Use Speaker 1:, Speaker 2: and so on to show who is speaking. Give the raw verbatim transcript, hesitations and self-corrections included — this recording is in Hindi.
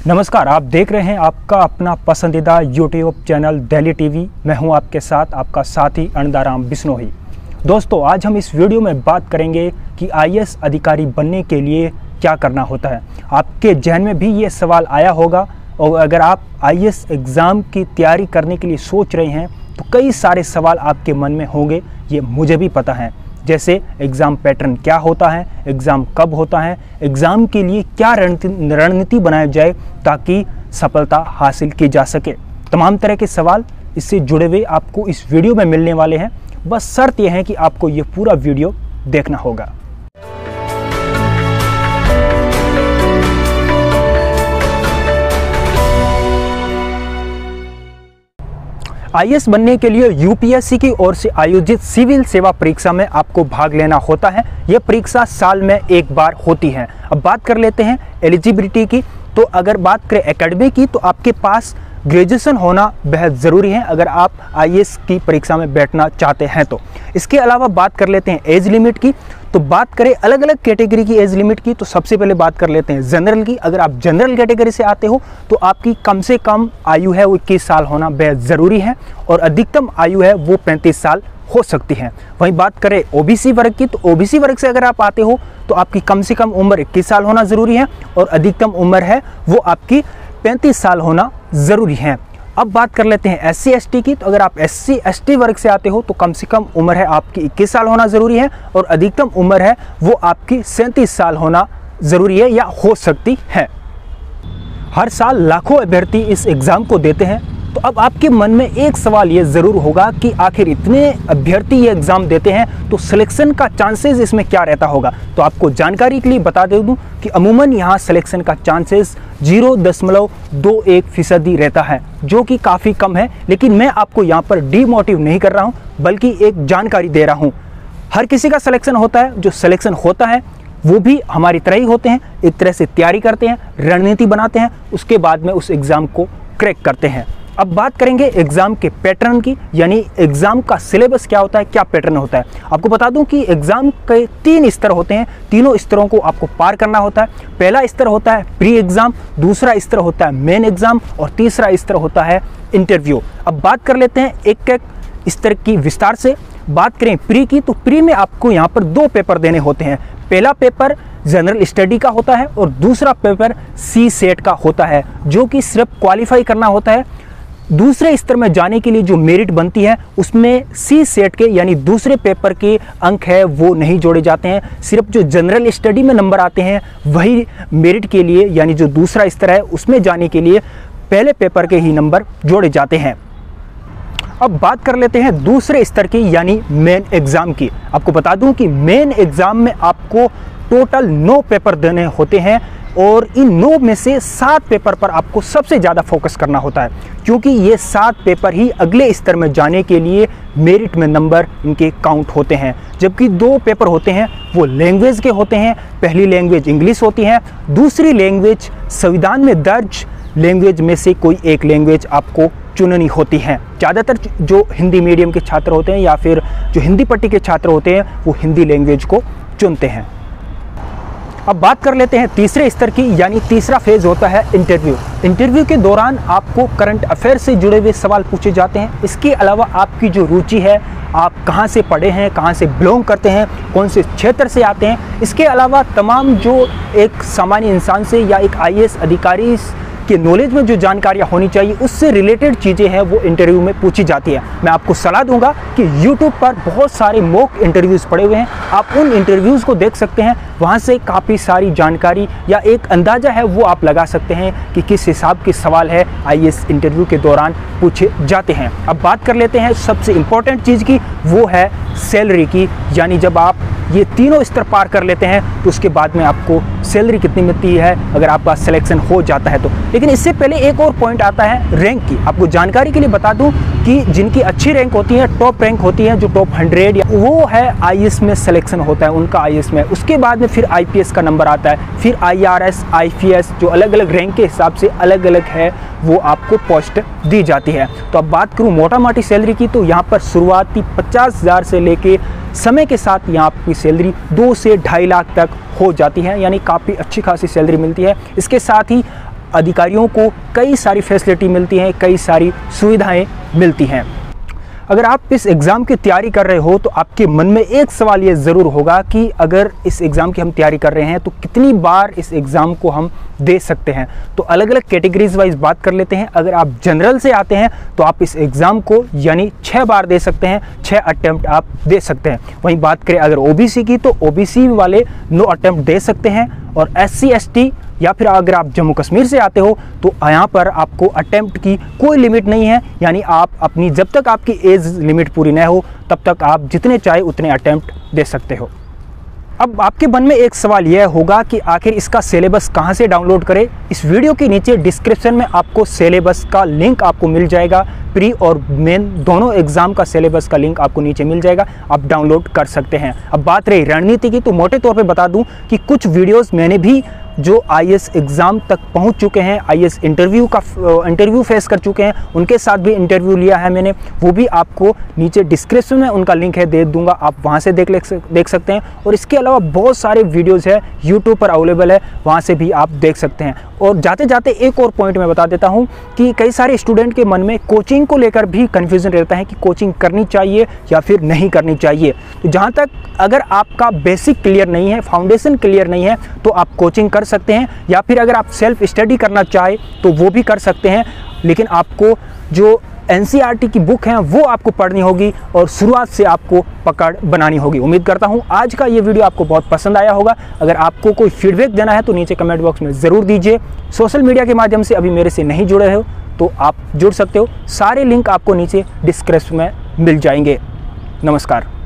Speaker 1: नमस्कार, आप देख रहे हैं आपका अपना पसंदीदा यूट्यूब चैनल दिल्ली टीवी। मैं हूं आपके साथ आपका साथी अनंदाराम बिश्नोई। दोस्तों, आज हम इस वीडियो में बात करेंगे कि आई ए एस अधिकारी बनने के लिए क्या करना होता है। आपके जहन में भी ये सवाल आया होगा और अगर आप आई ए एस एग्ज़ाम की तैयारी करने के लिए सोच रहे हैं तो कई सारे सवाल आपके मन में होंगे, ये मुझे भी पता है। जैसे एग्ज़ाम पैटर्न क्या होता है, एग्ज़ाम कब होता है, एग्ज़ाम के लिए क्या रणनीति बनाई जाए ताकि सफलता हासिल की जा सके। तमाम तरह के सवाल इससे जुड़े हुए आपको इस वीडियो में मिलने वाले हैं। बस शर्त यह है कि आपको ये पूरा वीडियो देखना होगा। आई ए एस बनने के लिए यू पी एस सी की ओर से आयोजित सिविल सेवा परीक्षा में आपको भाग लेना होता है। यह परीक्षा साल में एक बार होती है। अब बात कर लेते हैं एलिजिबिलिटी की। तो अगर बात करें एकेडमी की तो आपके पास ग्रेजुएशन होना बेहद ज़रूरी है अगर आप आई ए एस की परीक्षा में बैठना चाहते हैं तो। इसके अलावा बात कर लेते हैं एज लिमिट की। तो बात करें अलग अलग कैटेगरी की एज लिमिट की तो सबसे पहले बात कर लेते हैं जनरल की। अगर आप जनरल कैटेगरी से आते हो तो आपकी कम से कम आयु है वो इक्कीस साल होना बेहद ज़रूरी है और अधिकतम आयु है वो पैंतीस साल हो सकती है। वहीं बात करें ओ बी सी वर्ग की तो ओ बी सी वर्ग से अगर आप आते हो तो आपकी कम से कम उम्र इक्कीस साल होना ज़रूरी है और अधिकतम उम्र है वो आपकी पैंतीस साल होना ज़रूरी है। अब बात कर लेते हैं एस सी एस टी की। तो अगर आप एस सी एस टी वर्ग से आते हो तो कम से कम उम्र है आपकी इक्कीस साल होना ज़रूरी है और अधिकतम उम्र है वो आपकी सैंतीस साल होना ज़रूरी है या हो सकती है। हर साल लाखों अभ्यर्थी इस एग्ज़ाम को देते हैं। तो अब आपके मन में एक सवाल ये ज़रूर होगा कि आखिर इतने अभ्यर्थी ये एग्ज़ाम देते हैं तो सिलेक्शन का चांसेस इसमें क्या रहता होगा। तो आपको जानकारी के लिए बता दे दूँ कि अमूमन यहाँ सिलेक्शन का चांसेस जीरो दशमलव दो एक फीसदी रहता है, जो कि काफ़ी कम है। लेकिन मैं आपको यहाँ पर डीमोटिव नहीं कर रहा हूँ बल्कि एक जानकारी दे रहा हूँ। हर किसी का सिलेक्शन होता है, जो सिलेक्शन होता है वो भी हमारी तरह ही होते हैं। एक तरह से तैयारी करते हैं, रणनीति बनाते हैं, उसके बाद में उस एग्ज़ाम को क्रैक करते हैं। अब बात करेंगे एग्ज़ाम के पैटर्न की, यानी एग्ज़ाम का सिलेबस क्या होता है, क्या पैटर्न होता है। आपको बता दूं कि एग्ज़ाम के तीन स्तर होते हैं। तीनों स्तरों को आपको पार करना होता है। पहला स्तर होता है प्री एग्ज़ाम, दूसरा स्तर होता है मेन एग्ज़ाम और तीसरा स्तर होता है इंटरव्यू। अब बात कर लेते हैं एक एक स्तर की विस्तार से। बात करें प्री की तो प्री में आपको यहाँ पर दो पेपर देने होते हैं। पहला पेपर जनरल स्टडी का होता है और दूसरा पेपर सी सेट का होता है, जो कि सिर्फ क्वालिफाई करना होता है। दूसरे स्तर में जाने के लिए जो मेरिट बनती है उसमें सी सेट के यानी दूसरे पेपर के अंक है वो नहीं जोड़े जाते हैं। सिर्फ जो जनरल स्टडी में नंबर आते हैं वही मेरिट के लिए यानी जो दूसरा स्तर है उसमें जाने के लिए पहले पेपर के ही नंबर जोड़े जाते हैं। अब बात कर लेते हैं दूसरे स्तर की यानी मेन एग्ज़ाम की। आपको बता दूं कि मेन एग्ज़ाम में आपको टोटल नौ पेपर देने होते हैं और इन नौ में से सात पेपर पर आपको सबसे ज़्यादा फोकस करना होता है, क्योंकि ये सात पेपर ही अगले स्तर में जाने के लिए मेरिट में नंबर इनके काउंट होते हैं। जबकि दो पेपर होते हैं वो लैंग्वेज के होते हैं। पहली लैंग्वेज इंग्लिश होती है, दूसरी लैंग्वेज संविधान में दर्ज लैंग्वेज में से कोई एक लैंग्वेज आपको चुननी होती है। ज़्यादातर जो हिंदी मीडियम के छात्र होते हैं या फिर जो हिंदी पट्टी के छात्र होते हैं वो हिंदी लैंग्वेज को चुनते हैं। अब बात कर लेते हैं तीसरे स्तर की, यानी तीसरा फेज होता है इंटरव्यू। इंटरव्यू के दौरान आपको करंट अफेयर से जुड़े हुए सवाल पूछे जाते हैं। इसके अलावा आपकी जो रुचि है, आप कहां से पढ़े हैं, कहां से बिलोंग करते हैं, कौन से क्षेत्र से आते हैं, इसके अलावा तमाम जो एक सामान्य इंसान से या एक आई ए एस अधिकारी के नॉलेज में जो जानकारियाँ होनी चाहिए उससे रिलेटेड चीज़ें हैं वो इंटरव्यू में पूछी जाती है। मैं आपको सलाह दूंगा कि यूट्यूब पर बहुत सारे मॉक इंटरव्यूज़ पड़े हुए हैं, आप उन इंटरव्यूज़ को देख सकते हैं। वहाँ से काफ़ी सारी जानकारी या एक अंदाज़ा है वो आप लगा सकते हैं कि किस हिसाब के सवाल है आई ए एस इंटरव्यू के दौरान पूछे जाते हैं। अब बात कर लेते हैं सबसे इम्पोर्टेंट चीज़ की, वो है सैलरी की। यानी जब आप ये तीनों स्तर पार कर लेते हैं तो उसके बाद में आपको सैलरी कितनी मिलती है अगर आपका सिलेक्शन हो जाता है तो। लेकिन इससे पहले एक और पॉइंट आता है रैंक की। आपको जानकारी के लिए बता दूं कि जिनकी अच्छी रैंक होती है, टॉप रैंक होती है, जो टॉप हंड्रेड या वो है आई ए एस में सिलेक्शन होता है उनका आई ए एस में। उसके बाद में फिर आई पी एस का नंबर आता है, फिर I R S, I P S, जो अलग अलग रैंक के हिसाब से अलग अलग है वो आपको पोस्ट दी जाती है। तो अब बात करूँ मोटा मोटी सैलरी की तो यहाँ पर शुरुआती पचास हज़ार से लेके समय के साथ यहाँ आपकी सैलरी दो से ढाई लाख तक हो जाती है, यानी काफ़ी अच्छी खासी सैलरी मिलती है। इसके साथ ही अधिकारियों को कई सारी फैसिलिटी मिलती हैं, कई सारी सुविधाएं मिलती हैं। अगर आप इस एग्ज़ाम की तैयारी कर रहे हो तो आपके मन में एक सवाल ये ज़रूर होगा कि अगर इस एग्ज़ाम की हम तैयारी कर रहे हैं तो कितनी बार इस एग्ज़ाम को हम दे सकते हैं। तो अलग अलग कैटेगरीज वाइज बात कर लेते हैं। अगर आप जनरल से आते हैं तो आप इस एग्ज़ाम को यानी छः बार दे सकते हैं, छः अटैम्प्ट आप दे सकते हैं। वहीं बात करें अगर ओबीसी की तो ओबीसी वाले नो अटैम्प्ट दे सकते हैं, और एससी एसटी या फिर अगर आप जम्मू कश्मीर से आते हो तो यहाँ पर आपको अटैम्प्ट की कोई लिमिट नहीं है, यानी आप अपनी जब तक आपकी एज लिमिट पूरी न हो तब तक आप जितने चाहे उतने अटैम्प्ट दे सकते हो। अब आपके मन में एक सवाल यह होगा कि आखिर इसका सिलेबस कहाँ से डाउनलोड करें। इस वीडियो के नीचे डिस्क्रिप्शन में आपको सिलेबस का लिंक आपको मिल जाएगा। प्री और मेन दोनों एग्जाम का सिलेबस का लिंक आपको नीचे मिल जाएगा, आप डाउनलोड कर सकते हैं। अब बात रही रणनीति की, तो मोटे तौर पे बता दूं कि कुछ वीडियोस मैंने भी जो आईएएस एग्ज़ाम तक पहुंच चुके हैं, आईएएस इंटरव्यू का इंटरव्यू फेस कर चुके हैं, उनके साथ भी इंटरव्यू लिया है मैंने, वो भी आपको नीचे डिस्क्रिप्शन में उनका लिंक है दे दूंगा, आप वहां से देख देख सकते हैं। और इसके अलावा बहुत सारे वीडियोज़ है यूट्यूब पर अवेलेबल है, वहाँ से भी आप देख सकते हैं। और जाते जाते एक और पॉइंट मैं बता देता हूँ कि कई सारे स्टूडेंट के मन में कोचिंग को लेकर भी कन्फ्यूज़न रहता है कि कोचिंग करनी चाहिए या फिर नहीं करनी चाहिए। तो जहाँ तक अगर आपका बेसिक क्लियर नहीं है, फाउंडेशन क्लियर नहीं है, तो आप कोचिंग कर सकते हैं, या फिर अगर आप सेल्फ स्टडी करना चाहे तो वो भी कर सकते हैं। लेकिन आपको जो एनसीईआरटी की बुक है वो आपको पढ़नी होगी और शुरुआत से आपको पकड़ बनानी होगी। उम्मीद करता हूँ आज का ये वीडियो आपको बहुत पसंद आया होगा। अगर आपको कोई फीडबैक देना है तो नीचे कमेंट बॉक्स में ज़रूर दीजिए। सोशल मीडिया के माध्यम से अभी मेरे से नहीं जुड़े हो तो आप जुड़ सकते हो, सारे लिंक आपको नीचे डिस्क्रिप्शन में मिल जाएंगे। नमस्कार।